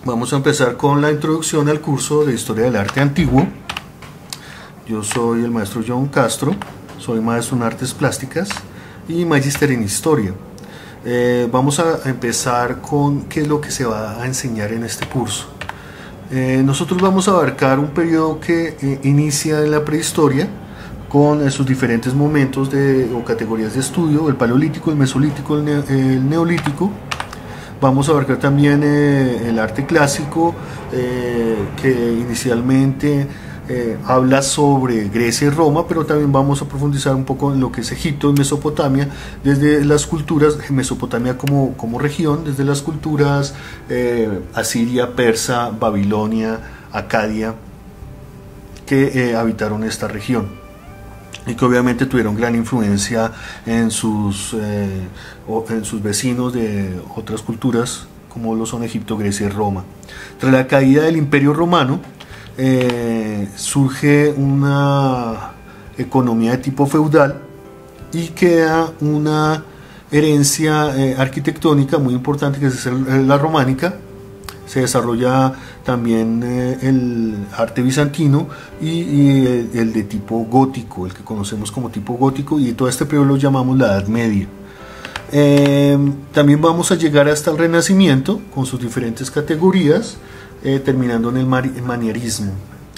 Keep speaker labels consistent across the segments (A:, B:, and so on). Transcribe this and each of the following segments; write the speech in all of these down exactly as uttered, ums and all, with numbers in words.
A: Vamos a empezar con la introducción al curso de Historia del Arte Antiguo. Yo soy el maestro John Castro, soy maestro en Artes Plásticas y magíster en Historia. Eh, vamos a empezar con qué es lo que se va a enseñar en este curso. Eh, nosotros vamos a abarcar un periodo que eh, inicia en la prehistoria, con eh, sus diferentes momentos de, o categorías de estudio: el paleolítico, el mesolítico, el, ne el neolítico. Vamos a abarcar también eh, el arte clásico, eh, que inicialmente eh, habla sobre Grecia y Roma, pero también vamos a profundizar un poco en lo que es Egipto y Mesopotamia, desde las culturas, Mesopotamia como, como región, desde las culturas eh, asiria, persa, babilonia, acadia, que eh, habitaron esta región y que obviamente tuvieron gran influencia en sus, eh, en sus vecinos de otras culturas, como lo son Egipto, Grecia y Roma. Tras la caída del Imperio Romano, eh, surge una economía de tipo feudal y queda una herencia eh, arquitectónica muy importante, que es la románica. Se desarrolla también eh, el arte bizantino y, y el, el de tipo gótico, el que conocemos como tipo gótico, y todo este periodo lo llamamos la Edad Media. Eh, también vamos a llegar hasta el Renacimiento con sus diferentes categorías, eh, terminando en el manierismo.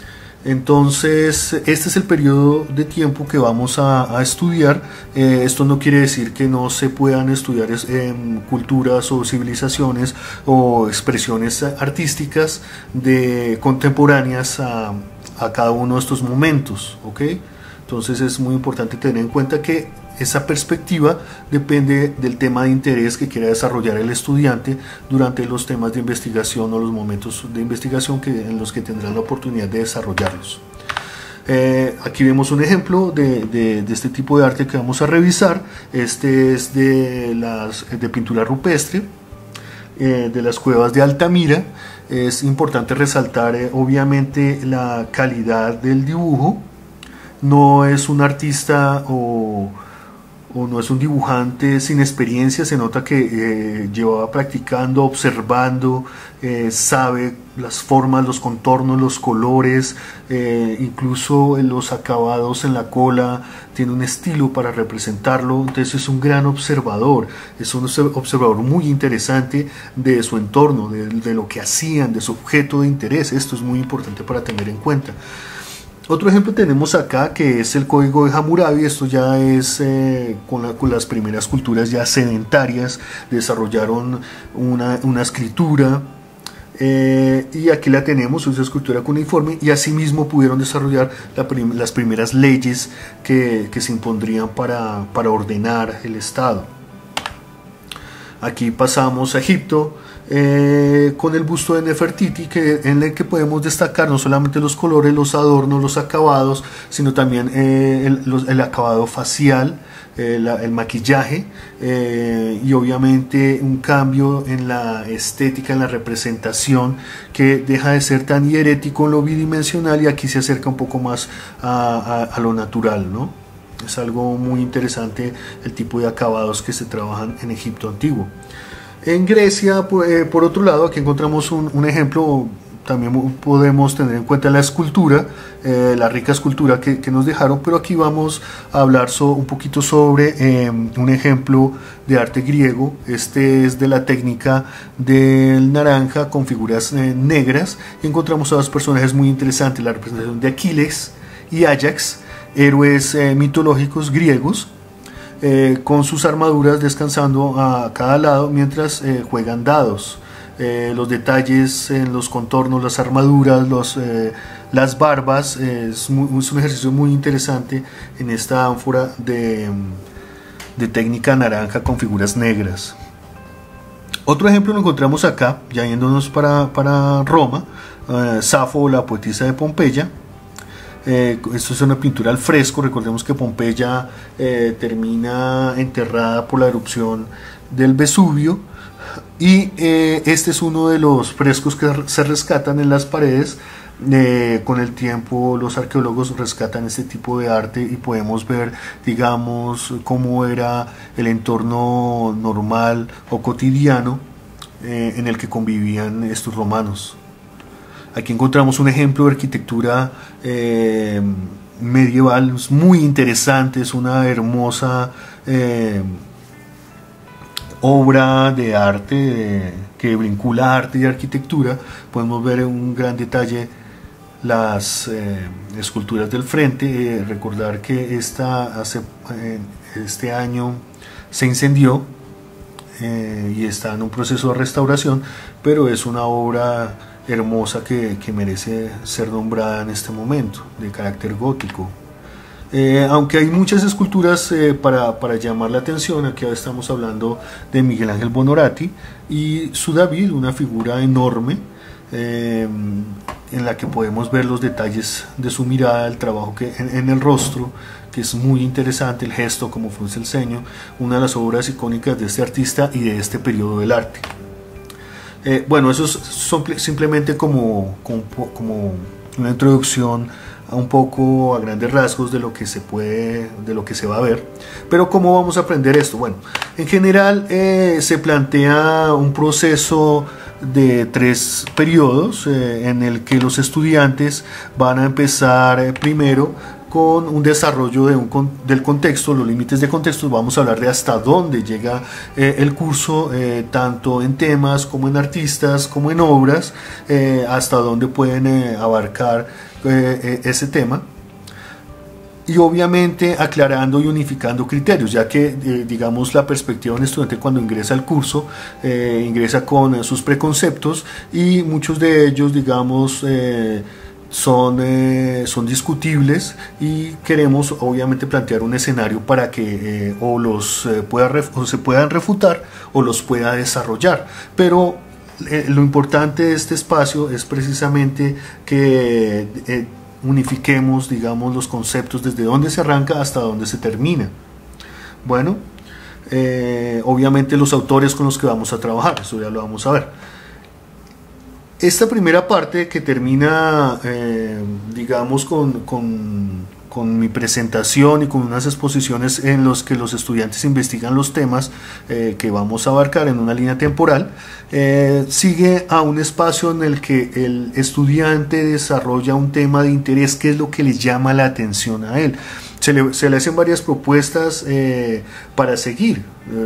A: Entonces, este es el periodo de tiempo que vamos a, a estudiar. Eh, esto no quiere decir que no se puedan estudiar eh, culturas o civilizaciones o expresiones artísticas de, contemporáneas a, a cada uno de estos momentos, ¿ok? Entonces es muy importante tener en cuenta que esa perspectiva depende del tema de interés que quiera desarrollar el estudiante durante los temas de investigación o los momentos de investigación que, en los que tendrán la oportunidad de desarrollarlos. Eh, aquí vemos un ejemplo de, de, de este tipo de arte que vamos a revisar. Este es de, las, de pintura rupestre, eh, de las cuevas de Altamira. Es importante resaltar eh, obviamente la calidad del dibujo. No es un artista o o no es un dibujante sin experiencia, se nota que eh, llevaba practicando, observando, eh, sabe las formas, los contornos, los colores, eh, incluso los acabados en la cola, tiene un estilo para representarlo. Entonces es un gran observador, es un observador muy interesante de su entorno, de, de lo que hacían, de su objeto de interés. Esto es muy importante para tener en cuenta. Otro ejemplo tenemos acá, que es el Código de Hammurabi. Esto ya es eh, con, la, con las primeras culturas ya sedentarias, desarrollaron una, una escritura, eh, y aquí la tenemos, es escritura cuneiforme, y asimismo pudieron desarrollar la prim las primeras leyes que, que se impondrían para, para ordenar el Estado. Aquí pasamos a Egipto, eh, con el busto de Nefertiti, que, en el que podemos destacar no solamente los colores, los adornos, los acabados, sino también eh, el, los, el acabado facial, eh, la, el maquillaje, eh, y obviamente un cambio en la estética, en la representación, que deja de ser tan hierético en lo bidimensional y aquí se acerca un poco más a, a, a lo natural, ¿no? Es algo muy interesante el tipo de acabados que se trabajan en Egipto antiguo. En Grecia, eh, por otro lado, aquí encontramos un, un ejemplo. También podemos tener en cuenta la escultura, eh, la rica escultura que, que nos dejaron, pero aquí vamos a hablar so, un poquito sobre eh, un ejemplo de arte griego. Este es de la técnica del naranja con figuras eh, negras, y encontramos a dos personajes muy interesantes: la representación de Aquiles y Ajax, héroes eh, mitológicos griegos, eh, con sus armaduras descansando a cada lado mientras eh, juegan dados. Eh, los detalles en los contornos, las armaduras, los, eh, las barbas, eh, es, muy, es un ejercicio muy interesante en esta ánfora de, de técnica naranja con figuras negras. Otro ejemplo lo encontramos acá, ya yéndonos para, para Roma, eh, Safo, la poetisa de Pompeya. Eh, esto es una pintura al fresco. Recordemos que Pompeya eh, termina enterrada por la erupción del Vesubio, y eh, este es uno de los frescos que se rescatan en las paredes. Eh, con el tiempo los arqueólogos rescatan este tipo de arte y podemos ver, digamos, cómo era el entorno normal o cotidiano eh, en el que convivían estos romanos. Aquí encontramos un ejemplo de arquitectura eh, medieval muy interesante, es una hermosa eh, obra de arte de, que vincula arte y arquitectura. Podemos ver en un gran detalle las eh, esculturas del frente. Eh, recordar que esta hace, eh, este año se incendió eh, y está en un proceso de restauración, pero es una obra hermosa que, que merece ser nombrada en este momento, de carácter gótico. Eh, aunque hay muchas esculturas eh, para, para llamar la atención, aquí estamos hablando de Miguel Ángel Buonarroti y su David, una figura enorme eh, en la que podemos ver los detalles de su mirada, el trabajo que en, en el rostro, que es muy interesante, el gesto, como frunce el ceño, una de las obras icónicas de este artista y de este periodo del arte. Eh, bueno, eso es son simplemente como, como, como una introducción a un poco a grandes rasgos de lo que se puede, de lo que se va a ver. Pero ¿cómo vamos a aprender esto? Bueno, en general eh, se plantea un proceso de tres periodos eh, en el que los estudiantes van a empezar eh, primero con un desarrollo de un, del contexto, los límites de contexto. Vamos a hablar de hasta dónde llega eh, el curso, eh, tanto en temas como en artistas, como en obras, eh, hasta dónde pueden eh, abarcar eh, eh, ese tema. Y obviamente aclarando y unificando criterios, ya que eh, digamos la perspectiva de un estudiante cuando ingresa al curso, eh, ingresa con eh, sus preconceptos y muchos de ellos, digamos, eh, Son, eh, son discutibles y queremos obviamente plantear un escenario para que eh, o los eh, pueda o se puedan refutar o los pueda desarrollar. Pero eh, lo importante de este espacio es precisamente que eh, unifiquemos, digamos, los conceptos desde dónde se arranca hasta dónde se termina. Bueno, eh, obviamente los autores con los que vamos a trabajar, eso ya lo vamos a ver. Esta primera parte que termina, eh, digamos, con, con, con mi presentación y con unas exposiciones en los que los estudiantes investigan los temas eh, que vamos a abarcar en una línea temporal, eh, sigue a un espacio en el que el estudiante desarrolla un tema de interés, que es lo que le llama la atención a él. Se le, se le hacen varias propuestas eh, para seguir,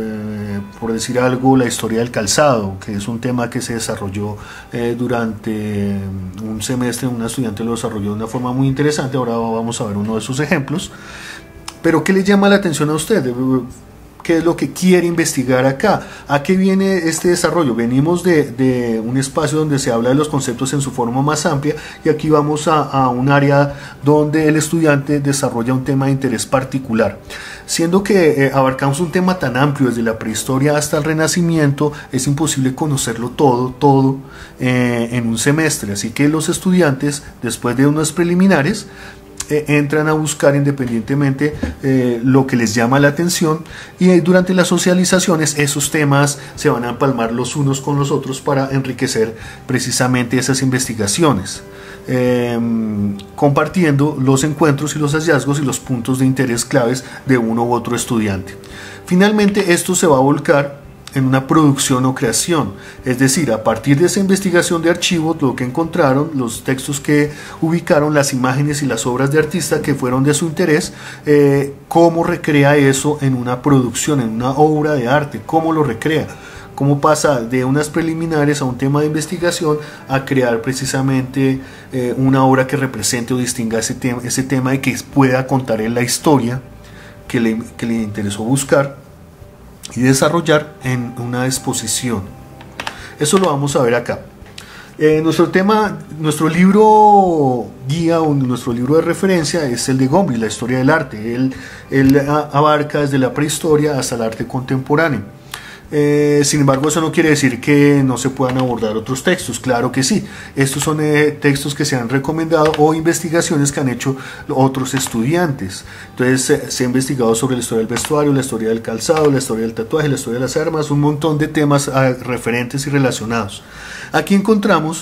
A: eh, por decir algo, la historia del calzado, que es un tema que se desarrolló eh, durante un semestre. Una estudiante lo desarrolló de una forma muy interesante. Ahora vamos a ver uno de sus ejemplos. Pero ¿qué le llama la atención a usted? ¿Qué es lo que quiere investigar acá? ¿A qué viene este desarrollo? Venimos de, de un espacio donde se habla de los conceptos en su forma más amplia, y aquí vamos a, a un área donde el estudiante desarrolla un tema de interés particular. Siendo que eh, abarcamos un tema tan amplio desde la prehistoria hasta el Renacimiento, es imposible conocerlo todo, todo eh, en un semestre. Así que los estudiantes, después de unos preliminares, Eh, entran a buscar independientemente eh, lo que les llama la atención, y eh, durante las socializaciones esos temas se van a empalmar los unos con los otros para enriquecer precisamente esas investigaciones, eh, compartiendo los encuentros y los hallazgos y los puntos de interés claves de uno u otro estudiante. Finalmente esto se va a volcar en una producción o creación, es decir, a partir de esa investigación de archivos, lo que encontraron, los textos que ubicaron, las imágenes y las obras de artista que fueron de su interés, eh, cómo recrea eso en una producción, en una obra de arte, cómo lo recrea, cómo pasa de unas preliminares a un tema de investigación a crear precisamente eh, una obra que represente o distinga ese tema, ese tema y que pueda contar en la historia que le, que le interesó buscar y desarrollar en una exposición. Eso lo vamos a ver acá. Eh, nuestro tema, nuestro libro guía o nuestro libro de referencia es el de Gombrich, la historia del arte. Él, él abarca desde la prehistoria hasta el arte contemporáneo. Eh, sin embargo, eso no quiere decir que no se puedan abordar otros textos. Claro que sí, estos son eh, textos que se han recomendado o investigaciones que han hecho otros estudiantes. Entonces eh, se ha investigado sobre la historia del vestuario, la historia del calzado, la historia del tatuaje, la historia de las armas, un montón de temas eh, referentes y relacionados. Aquí encontramos,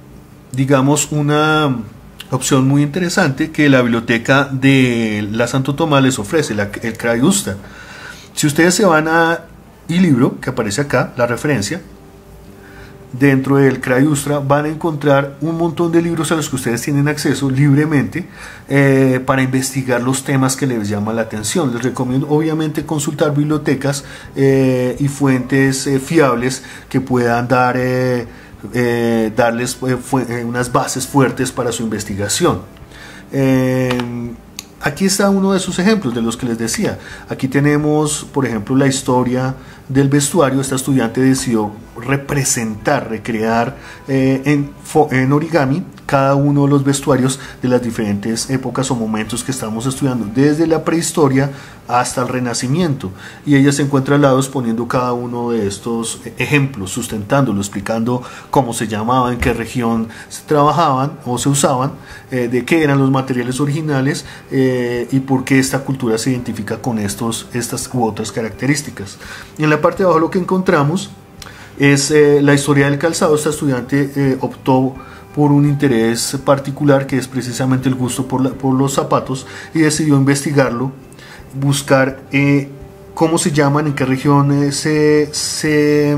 A: digamos, una opción muy interesante que la biblioteca de la Santo Tomás les ofrece, la, el Crayusta. Si ustedes se van a y libro, que aparece acá, la referencia, dentro del Crayustra van a encontrar un montón de libros a los que ustedes tienen acceso libremente eh, para investigar los temas que les llaman la atención. Les recomiendo obviamente consultar bibliotecas eh, y fuentes eh, fiables que puedan dar, eh, eh, darles eh, unas bases fuertes para su investigación. Eh, Aquí está uno de esos ejemplos de los que les decía. Aquí tenemos, por ejemplo, la historia del vestuario. Esta estudiante decidió representar, recrear eh, en, en origami cada uno de los vestuarios de las diferentes épocas o momentos que estamos estudiando, desde la prehistoria hasta el Renacimiento. Y ella se encuentra al lado exponiendo cada uno de estos ejemplos, sustentándolo, explicando cómo se llamaban, en qué región se trabajaban o se usaban, eh, de qué eran los materiales originales eh, y por qué esta cultura se identifica con estos, estas u otras características. Y en la parte de abajo lo que encontramos es eh, la historia del calzado. Esta estudiante eh, optó por un interés particular, que es precisamente el gusto por, la, por los zapatos, y decidió investigarlo, buscar eh, cómo se llaman, en qué región eh, se, se,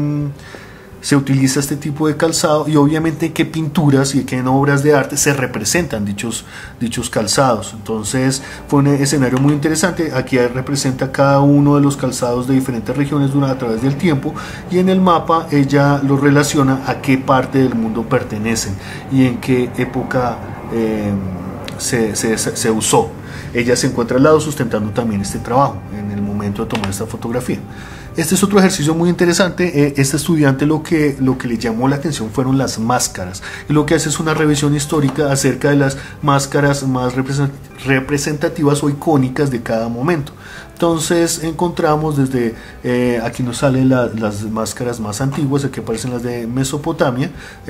A: se utiliza este tipo de calzado, y obviamente qué pinturas y qué en obras de arte se representan dichos, dichos calzados. Entonces fue un escenario muy interesante. Aquí representa cada uno de los calzados de diferentes regiones durante, a través del tiempo, y en el mapa ella los relaciona a qué parte del mundo pertenecen y en qué época eh, se, se, se usó. Ella se encuentra al lado sustentando también este trabajo en el momento de tomar esta fotografía. Este es otro ejercicio muy interesante. Este estudiante lo que, lo que le llamó la atención fueron las máscaras, y lo que hace es una revisión histórica acerca de las máscaras más representativas o icónicas de cada momento. Entonces encontramos desde, eh, aquí nos salen la, las máscaras más antiguas. Aquí aparecen las de Mesopotamia,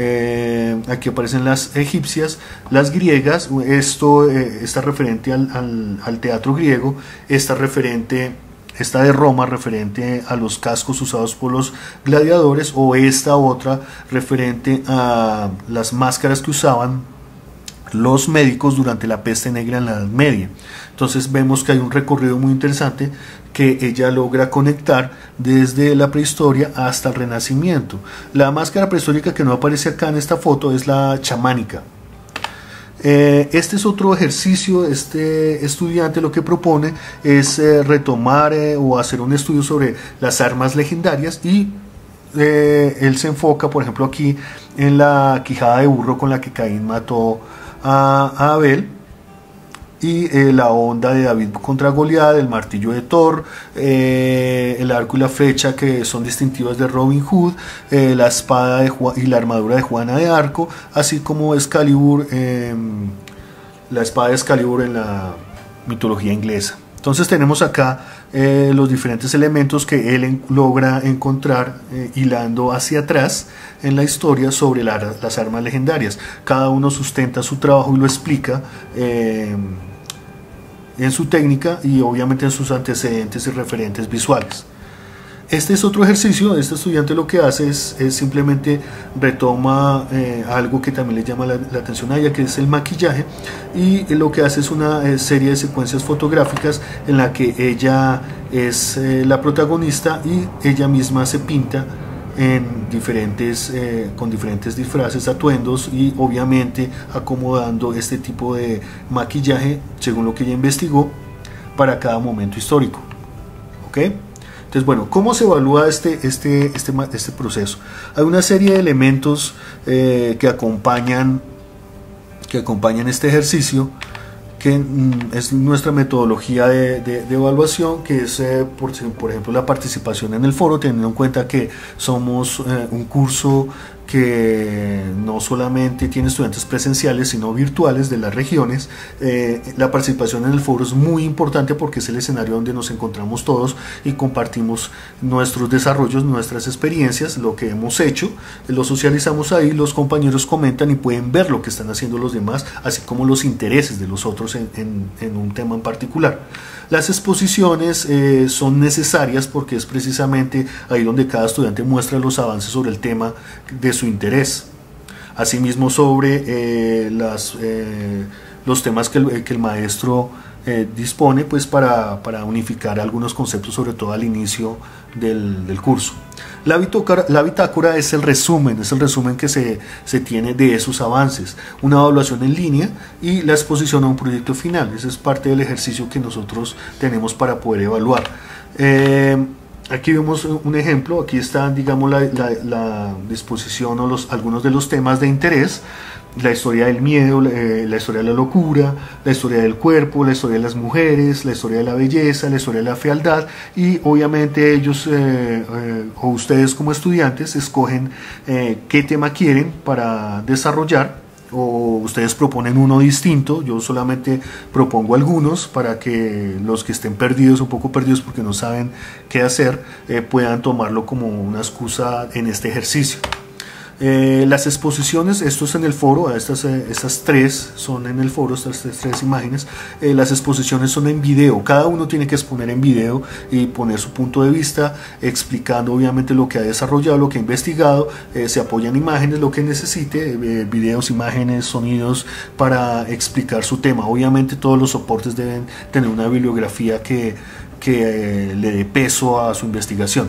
A: eh, aquí aparecen las egipcias, las griegas. Esto eh, está referente al, al, al teatro griego, está referente... Esta de Roma referente a los cascos usados por los gladiadores, o esta otra referente a las máscaras que usaban los médicos durante la peste negra en la Edad Media. Entonces vemos que hay un recorrido muy interesante que ella logra conectar desde la prehistoria hasta el Renacimiento. La máscara prehistórica que no aparece acá en esta foto es la chamánica. Este es otro ejercicio. Este estudiante lo que propone es eh, retomar eh, o hacer un estudio sobre las armas legendarias, y eh, él se enfoca, por ejemplo, aquí en la quijada de burro con la que Caín mató a, a Abel, y eh, la onda de David contra Goliat, el martillo de Thor, eh, el arco y la flecha que son distintivas de Robin Hood, eh, la espada de Juan, y la armadura de Juana de Arco, así como Excalibur, eh, la espada de Excalibur en la mitología inglesa. Entonces tenemos acá eh, los diferentes elementos que él en, logra encontrar eh, hilando hacia atrás en la historia sobre la, las armas legendarias. Cada uno sustenta su trabajo y lo explica eh, en su técnica y obviamente en sus antecedentes y referentes visuales. Este es otro ejercicio. Este estudiante lo que hace es, es simplemente retoma eh, algo que también le llama la, la atención a ella, que es el maquillaje, y lo que hace es una eh, serie de secuencias fotográficas en la que ella es eh, la protagonista, y ella misma se pinta en diferentes, eh, con diferentes disfraces, atuendos, y obviamente acomodando este tipo de maquillaje según lo que ella investigó para cada momento histórico. ¿Ok? Entonces, bueno, ¿cómo se evalúa este, este, este, este proceso? Hay una serie de elementos eh, que acompañan, que acompañan este ejercicio, que mm, es nuestra metodología de, de, de evaluación, que es, eh, por, por ejemplo, la participación en el foro, teniendo en cuenta que somos eh, un curso que no solamente tiene estudiantes presenciales, sino virtuales de las regiones. Eh, la participación en el foro es muy importante porque es el escenario donde nos encontramos todos y compartimos nuestros desarrollos, nuestras experiencias, lo que hemos hecho, lo socializamos ahí, los compañeros comentan y pueden ver lo que están haciendo los demás, así como los intereses de los otros en, en, en un tema en particular. Las exposiciones eh, son necesarias porque es precisamente ahí donde cada estudiante muestra los avances sobre el tema de su interés. Asimismo, sobre eh, las, eh, los temas que el, que el maestro eh, dispone pues para, para unificar algunos conceptos, sobre todo al inicio del, del curso. La bitácora, la bitácora es el resumen, es el resumen que se, se tiene de esos avances, una evaluación en línea y la exposición a un proyecto final. Ese es parte del ejercicio que nosotros tenemos para poder evaluar. Eh, Aquí vemos un ejemplo, aquí están, digamos, la, la, la disposición o los, algunos de los temas de interés: la historia del miedo, eh, la historia de la locura, la historia del cuerpo, la historia de las mujeres, la historia de la belleza, la historia de la fealdad, y obviamente ellos eh, eh, o ustedes como estudiantes escogen eh, qué tema quieren para desarrollar, o ustedes proponen uno distinto. Yo solamente propongo algunos para que los que estén perdidos, un poco perdidos porque no saben qué hacer, eh, puedan tomarlo como una excusa en este ejercicio. Eh, las exposiciones, esto es en el foro, estas, eh, estas tres son en el foro, estas tres, tres imágenes. Eh, las exposiciones son en video, cada uno tiene que exponer en video y poner su punto de vista, explicando obviamente lo que ha desarrollado, lo que ha investigado. Eh, se apoyan imágenes, lo que necesite, eh, videos, imágenes, sonidos, para explicar su tema. Obviamente todos los soportes deben tener una bibliografía que, que eh, le dé peso a su investigación.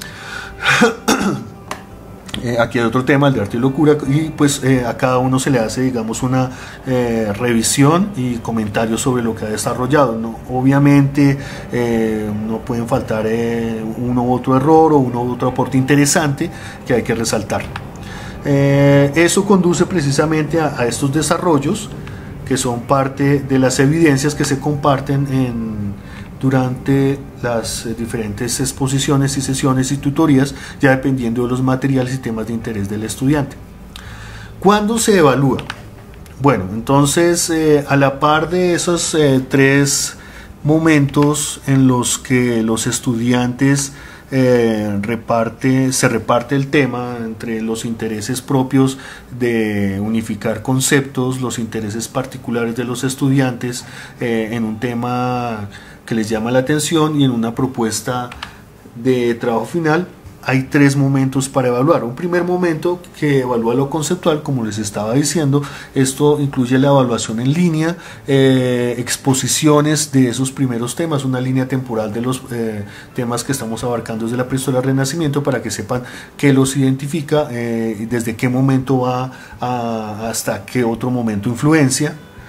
A: Eh, aquí hay otro tema, el de arte y locura, y pues eh, a cada uno se le hace, digamos, una eh, revisión y comentarios sobre lo que ha desarrollado, ¿no? Obviamente eh, no pueden faltar eh, uno u otro error o uno u otro aporte interesante que hay que resaltar. Eh, eso conduce precisamente a, a estos desarrollos, que son parte de las evidencias que se comparten en durante las diferentes exposiciones y sesiones y tutorías, ya dependiendo de los materiales y temas de interés del estudiante. ¿Cuándo se evalúa? Bueno, entonces eh, a la par de esos eh, tres momentos en los que los estudiantes eh, reparte, se reparte el tema entre los intereses propios de unificar conceptos, los intereses particulares de los estudiantes eh, en un tema que les llama la atención y en una propuesta de trabajo final, hay tres momentos para evaluar. Un primer momento que evalúa lo conceptual, como les estaba diciendo. Esto incluye la evaluación en línea, eh, exposiciones de esos primeros temas, una línea temporal de los eh, temas que estamos abarcando desde la prehistoria al Renacimiento, para que sepan qué los identifica, eh, desde qué momento va a, hasta qué otro momento influencia.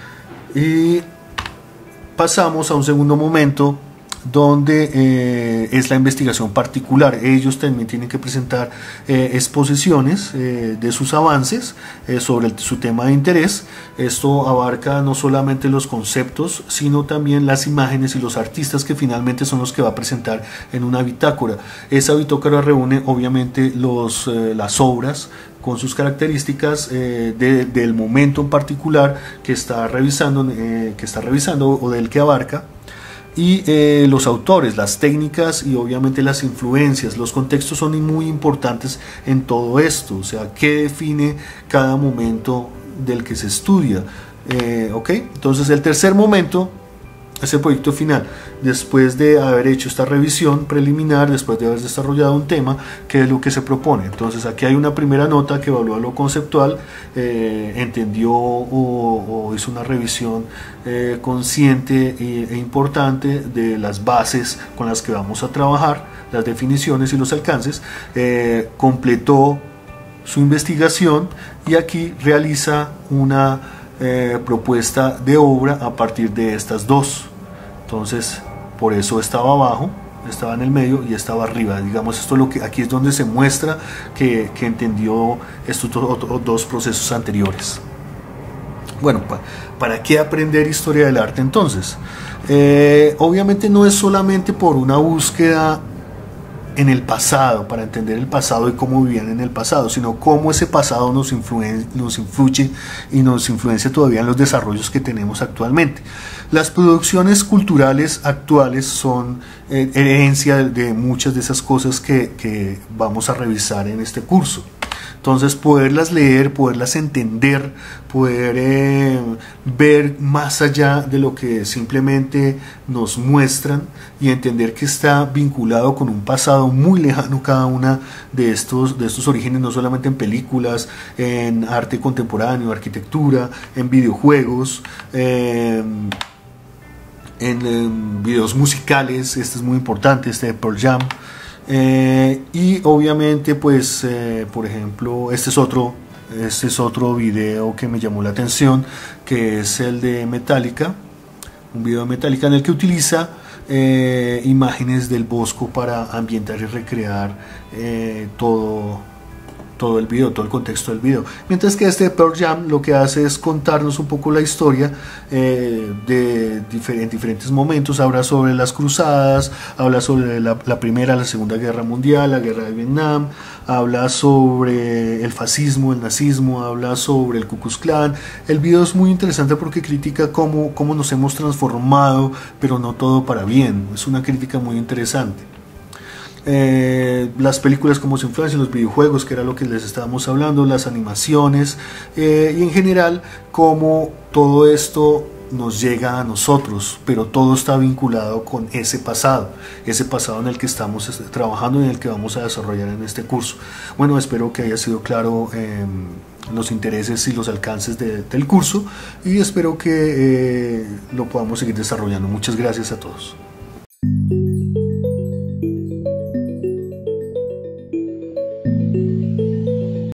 A: Y pasamos a un segundo momento donde eh, es la investigación particular. Ellos también tienen que presentar eh, exposiciones eh, de sus avances eh, sobre el, su tema de interés. Esto abarca no solamente los conceptos, sino también las imágenes y los artistas, que finalmente son los que va a presentar en una bitácora. Esa bitácora reúne obviamente los, eh, las obras con sus características eh, de, del momento en particular que está revisando, eh, que está revisando o del que abarca, y eh, los autores, las técnicas y obviamente las influencias. Los contextos son muy importantes en todo esto, o sea, qué define cada momento del que se estudia. Eh, ok, entonces el tercer momento es el proyecto final, después de haber hecho esta revisión preliminar, después de haber desarrollado un tema, que es lo que se propone. Entonces aquí hay una primera nota que evalúa lo conceptual, eh, entendió o, o hizo una revisión eh, consciente e, e importante de las bases con las que vamos a trabajar, las definiciones y los alcances, eh, completó su investigación y aquí realiza una Eh, propuesta de obra a partir de estas dos. Entonces, por eso estaba abajo, estaba en el medio y estaba arriba. Digamos, esto es lo que aquí es donde se muestra que, que entendió estos dos, dos procesos anteriores. Bueno, pa, ¿para qué aprender historia del arte entonces? Eh, obviamente no es solamente por una búsqueda en el pasado, para entender el pasado y cómo vivían en el pasado, sino cómo ese pasado nos influye, nos influye y nos influencia todavía en los desarrollos que tenemos actualmente. Las producciones culturales actuales son eh, herencia de muchas de esas cosas que, que vamos a revisar en este curso. Entonces, poderlas leer, poderlas entender, poder eh, ver más allá de lo que simplemente nos muestran y entender que está vinculado con un pasado muy lejano cada una de estos, de estos orígenes, no solamente en películas, en arte contemporáneo, arquitectura, en videojuegos, eh, en, en videos musicales. Este es muy importante, este de Pearl Jam. Eh, y obviamente pues eh, por ejemplo este es otro este es otro video que me llamó la atención, que es el de Metallica, un video de Metallica en el que utiliza eh, imágenes del Bosco para ambientar y recrear eh, todo todo el video, todo el contexto del video, mientras que este de Pearl Jam lo que hace es contarnos un poco la historia eh, de difer en diferentes momentos. Habla sobre las cruzadas, habla sobre la, la primera, la segunda guerra mundial, la guerra de Vietnam, habla sobre el fascismo, el nazismo, habla sobre el Ku Klux Klan. El video es muy interesante porque critica cómo, cómo nos hemos transformado, pero no todo para bien. Es una crítica muy interesante. Eh, las películas, como se influencian, los videojuegos, que era lo que les estábamos hablando, las animaciones, eh, y en general cómo todo esto nos llega a nosotros, pero todo está vinculado con ese pasado, ese pasado en el que estamos trabajando y en el que vamos a desarrollar en este curso. Bueno, espero que haya sido claro eh, los intereses y los alcances de, del curso, y espero que eh, lo podamos seguir desarrollando. Muchas gracias a todos.